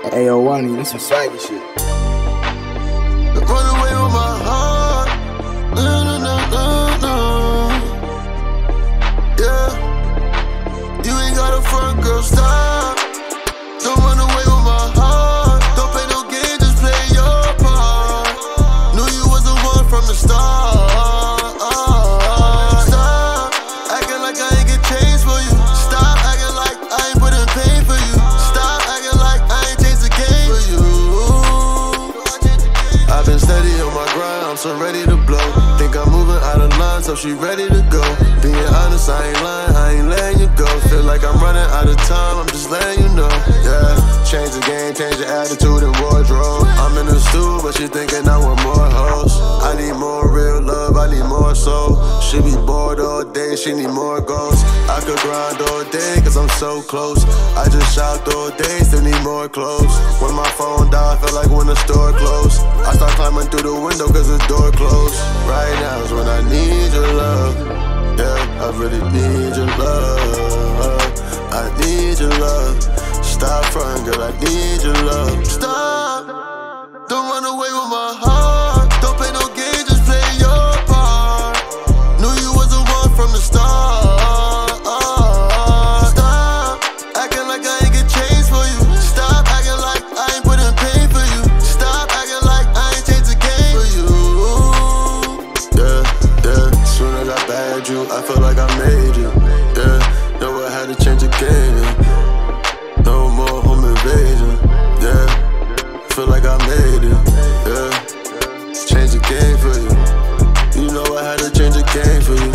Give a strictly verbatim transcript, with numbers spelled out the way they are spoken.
Ayo, Wani, this some swaggy shit. Run away with my heart. No, no, no, no, no. Yeah. You ain't got a front, girl, stop. Don't run away with my heart. Don't play no game, just play your part. Knew you was the one from the start. Stop acting like I ain't get changed for you. Stop acting like I ain't put in pain for you. Stop acting like I ain't changed the game for you. I've been steady on my grind, I'm so ready to blow. Think I'm moving out of line, so she ready to go. Being honest, I ain't lying, I ain't letting you go. Feel like I'm running out of time, I'm just letting you know. Yeah, change the game, change the attitude and wardrobe. I'm in the stool, but she thinking I want more hoes. I need more real love, I need more soul. She be bored all day, she need more goals. I could grind all day, cause I'm so close. I just shopped all day, still need more clothes. When my phone died, felt like when the store closed. I start climbing through the window cause the door closed. Right now is when I need your love. Yeah, I really need your love. I need your love. Stop frontin', girl, I need your love. Stop, don't run away with my heart. Don't play no game, just play your part. Knew you was the one from the start. Stop acting like I ain't get changed for you. Stop acting like I ain't put in pain for you. Stop acting like I ain't changed the game for you. Yeah, yeah, soon as I bagged you, I feel like I made you. Yeah, know I had to change the game. No more home invasion. Yeah, feel like I made it. Yeah, change the game for you. You know I had to change the game for you.